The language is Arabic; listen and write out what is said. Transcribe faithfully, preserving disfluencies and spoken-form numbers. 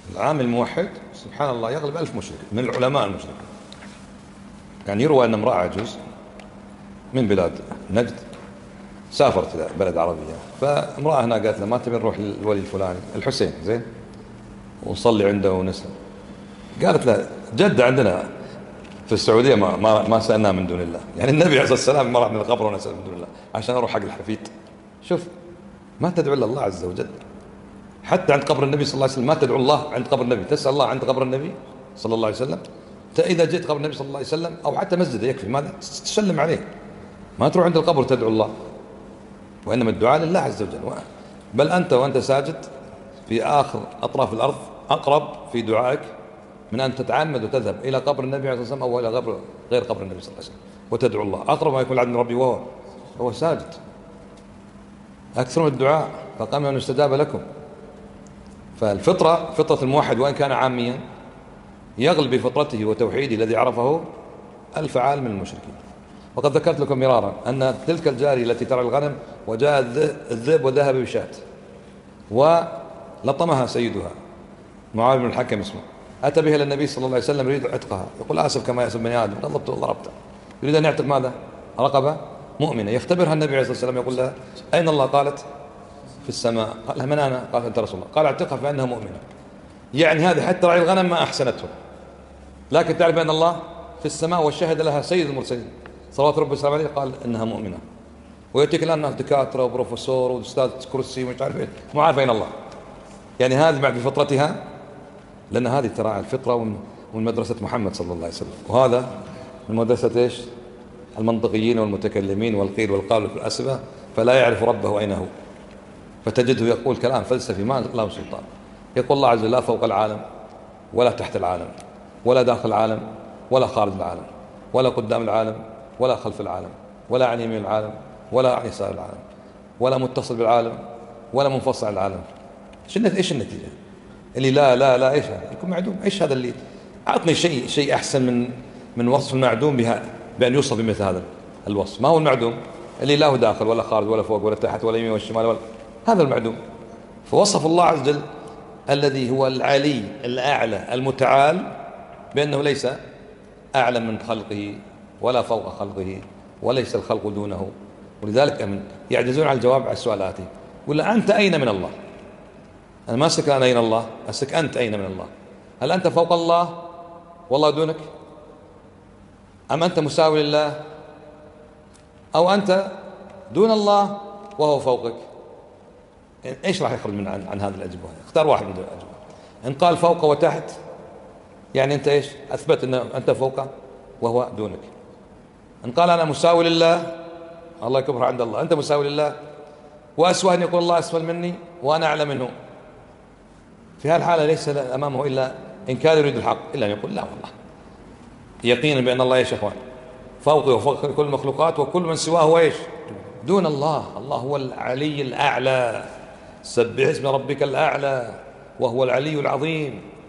العامل الموحد سبحان الله يغلب ألف مشرك من العلماء المشركين. يعني يروى أن امرأة عجوز من بلاد نجد سافرت إلى بلد عربية، فامرأة هنا قالت له ما تبي نروح للولي الفلاني الحسين زين ونصلي عنده ونسلم؟ قالت له جدة عندنا في السعودية ما ما, ما سألنا من دون الله، يعني النبي عليه الصلاة والسلام ما راح من القبر ونسأل من دون الله عشان أروح حق الحفيد. شوف ما تدعو إلا الله عز وجل، حتى عند قبر النبي صلى الله عليه وسلم ما تدعو الله عند قبر النبي، تسأل الله عند قبر النبي صلى الله عليه وسلم. إذا جئت قبر النبي صلى الله عليه وسلم أو حتى مسجد يكفي ماذا تسلم عليه، ما تروح عند القبر تدعو الله، وإنما الدعاء لله عز وجل. بل أنت وأنت ساجد في آخر أطراف الأرض أقرب في دعائك من أن تتعمد وتذهب إلى قبر النبي عليه الصلاة والسلام أو إلى قبر غير قبر النبي صلى الله عليه وسلم وتدعو الله، أقرب ما يكون العبد من ربي وهو وهو ساجد. أكثر من الدعاء فقام أن يستجاب لكم. فالفطرة فطرة الموحد وإن كان عاميا يغلب بفطرته وتوحيده الذي عرفه ألف عالم من المشركين. وقد ذكرت لكم مرارا أن تلك الجارية التي ترى الغنم وجاء الذئب وذهب بشاة ولطمها سيدها معاوية بن الحكم اسمه، أتى بها إلى النبي صلى الله عليه وسلم يريد عتقها، يقول آسف كما يأسف بني آدم، غضبته وضربته، يريد أن يعتق ماذا؟ رقبة مؤمنة. يختبرها النبي عليه الصلاة والسلام يقول لها أين الله؟ قالت في السماء. قال لها من أنا؟ قالت أنت رسول الله. قال اعتقها فإنها مؤمنة. يعني هذه حتى راعي الغنم ما أحسنته، لكن تعرف أن الله في السماء وشهد لها سيد المرسلين صلوات ربي وسلامه عليه قال إنها مؤمنة. ويأتيك الآن ناس دكاترة وبروفيسور وأستاذ كرسي ومش عارف إيه مو عارف أين الله. يعني هذه بعد بفطرتها، لأن هذه تراعي الفطرة ومن مدرسة محمد صلى الله عليه وسلم، وهذا من مدرسة إيش؟ المنطقيين والمتكلمين والقيل والقال في الأسبة، فلا يعرف ربه أين هو، فتجده يقول كلام فلسفي ما له سلطان. يقول الله عز وجل لا فوق العالم ولا تحت العالم ولا داخل العالم ولا خارج العالم ولا قدام العالم ولا خلف العالم ولا عن يمين العالم ولا عن يسار العالم ولا متصل بالعالم ولا منفصل عن العالم. ايش النتيجة؟ اللي لا لا لا ايش هذا؟ يكون معدوم. ايش هذا اللي اعطني شيء شيء احسن من من وصف المعدوم بها بان يوصف بمثل هذا الوصف. ما هو المعدوم؟ اللي لا هو داخل ولا خارج ولا فوق ولا تحت ولا يمين ولا شمال ولا، هذا المعدوم. فوصف الله عز وجل الذي هو العلي الأعلى المتعال بأنه ليس أعلى من خلقه ولا فوق خلقه وليس الخلق دونه. ولذلك أمن يعجزون على الجواب على السؤال الآتي، يقول أنت أين من الله؟ أنا ما أسألك أنا أين الله، أسألك أنت أين من الله؟ هل أنت فوق الله والله دونك؟ أم أنت مساوي لله؟ أو أنت دون الله وهو فوقك؟ إيش راح يخرج من عن, عن هذه الأجوبة؟ اختار واحد من الأجوبة. إن قال فوق وتحت يعني أنت إيش؟ أثبت أن أنت فوقه وهو دونك. إن قال أنا مساوي لله، الله يكبر عند الله، أنت مساوي لله، وأسوأ أن يقول الله أسفل مني وأنا أعلى منه. في هالحالة ليس أمامه إلا إن كان يريد الحق إلا أن يقول لا والله يقينا بأن الله إيش يا إخوان فوقه وفوق كل المخلوقات وكل من سواه هو إيش دون الله. الله هو العلي الأعلى، سبح اسم ربك الأعلى وهو العلي العظيم.